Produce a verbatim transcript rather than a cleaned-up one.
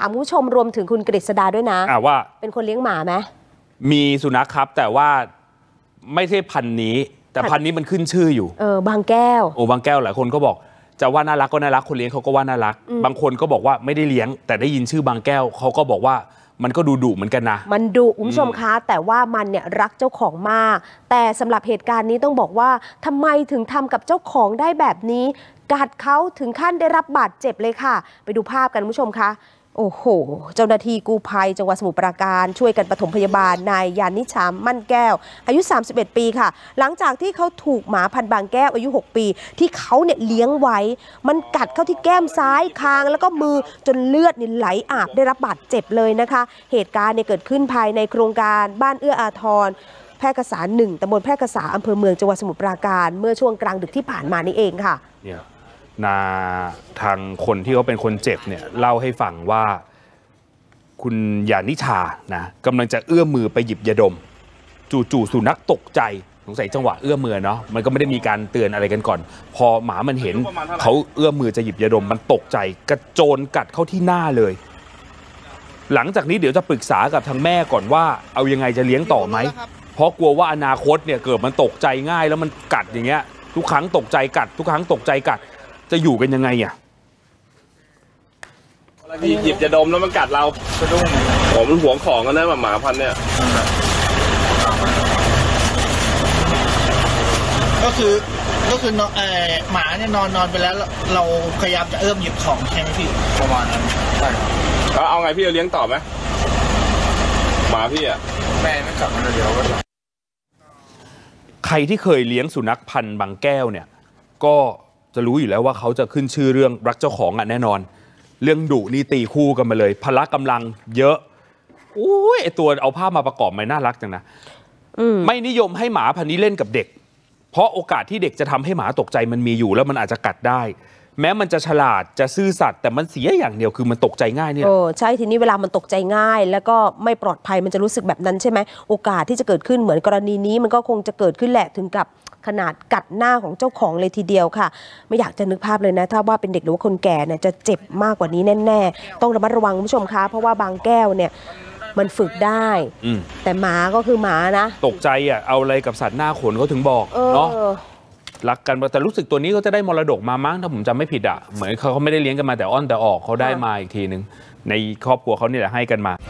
ามผู้ชมรวมถึงคุณกฤษดาด้วยนะอ่าว่าเป็นคนเลี้ยงหมาไหมมีสุนัขครับแต่ว่าไม่ใช่พันธุ์นี้แต่พันธุ์นี้มันขึ้นชื่ออยู่เออบางแก้วโอ้บางแก้วหลายคนก็บอกจะว่าน่ารักก็น่ารักคนเลี้ยงเขาก็ว่าน่ารักบางคนก็บอกว่าไม่ได้เลี้ยงแต่ได้ยินชื่อบางแก้วเขาก็บอกว่ามันก็ดูดุเหมือนกันนะมันดุคุณผู้ชมคะแต่ว่ามันเนี่ยรักเจ้าของมากแต่สำหรับเหตุการณ์นี้ต้องบอกว่าทำไมถึงทำกับเจ้าของได้แบบนี้กัดเขาถึงขั้นได้รับบาดเจ็บเลยค่ะไปดูภาพกันคุณผู้ชมคะโอ้โหเจ้าหน้าที่กู้ภัยจังหวัดสมุทรปราการช่วยกันปฐมพยาบาลนายยานิชามมั่นแก้วอายุสามสิบเอ็ดปีค่ะหลังจากที่เขาถูกหมาพันธุ์บางแก้วอายุหกปีที่เขาเนี่ยเลี้ยงไว้มันกัดเข้าที่แก้มซ้ายคางแล้วก็มือจนเลือดนี่ไหลอาบได้รับบาดเจ็บเลยนะคะเหตุการณ์เนี่ยเกิดขึ้นภายในโครงการบ้านเอื้ออาทรแพร่กษาหนึ่งตำบลแพร่กษาอำเภอเมืองจังหวัดสมุทรปราการเมื่อช่วงกลางดึกที่ผ่านมานี่เองค่ะเนี่ยนาทางคนที่เขาเป็นคนเจ็บเนี่ยเล่าให้ฟังว่าคุณยานิชานะกำลังจะเอื้อมมือไปหยิบยาดมจู่ๆสุนัขตกใจสงสัยจังหวะเอื้อมมือเนาะมันก็ไม่ได้มีการเตือนอะไรกันก่อนพอหมามันเห็นเขาเอื้อมมือจะหยิบยาดมมันตกใจกระโจนกัดเข้าที่หน้าเลยหลังจากนี้เดี๋ยวจะปรึกษากับทางแม่ก่อนว่าเอายังไงจะเลี้ยงต่อไหมเพราะกลัวว่าอนาคตเนี่ยเกิดมันตกใจง่ายแล้วมันกัดอย่างเงี้ยทุกครั้งตกใจกัดทุกครั้งตกใจกัดจะอยู่กันยังไงอ่ะหยิบจะดมแล้วมันกัดเราสะดุ้งผมมันหวงของกันนะหมาพันเนี่ยก็คือก็คือเออหมาเนี่ยนอนนอนไปแล้วเราพยายามจะเอื้อมหยิบของใช่ไหมพี่ประมาณนั้นใช่แล้วเอาไงพี่จะเลี้ยงต่อไหมหมาพี่อ่ะแม่ไม่กลับมาเดี๋ยวใครที่เคยเลี้ยงสุนัขพันธุ์บางแก้วเนี่ยก็จะรู้อยู่แล้วว่าเขาจะขึ้นชื่อเรื่องรักเจ้าของอ่ะแน่นอนเรื่องดุนี่ตีคู่กันมาเลยพละกำลังเยอะโอ้ยไอตัวเอาภาพมาประกอบมันน่ารักจังนะไม่นิยมให้หมาพันธุ์นี้เล่นกับเด็กเพราะโอกาสที่เด็กจะทำให้หมาตกใจมันมีอยู่แล้วมันอาจจะกัดได้แม้มันจะฉลาดจะซื่อสัตย์แต่มันเสียอย่างเดียวคือมันตกใจง่ายเนี่ยโอ้ใช่ทีนี้เวลามันตกใจง่ายแล้วก็ไม่ปลอดภัยมันจะรู้สึกแบบนั้นใช่ไหมโอกาสที่จะเกิดขึ้นเหมือนกรณีนี้มันก็คงจะเกิดขึ้นแหละถึงกับขนาดกัดหน้าของเจ้าของเลยทีเดียวค่ะไม่อยากจะนึกภาพเลยนะถ้าว่าเป็นเด็กหรือว่าคนแก่เนี่ยจะเจ็บมากกว่านี้แน่ๆต้องระมัดระวังคุณผู้ชมคะเพราะว่าบางแก้วเนี่ยมันฝึกได้แต่หมาก็คือหมานะตกใจอ่ะเอาอะไรกับสัตว์หน้าขนเขาถึงบอกเนาะรักกันแต่รู้สึกตัวนี้เขาจะได้มรดกมามั้งถ้าผมจำไม่ผิดอ่ะเหมือนเขาไม่ได้เลี้ยงกันมาแต่อ้อนแต่ออกเขาได้มาอีกทีนึงในครอบครัวเขานี่แหละให้กันมา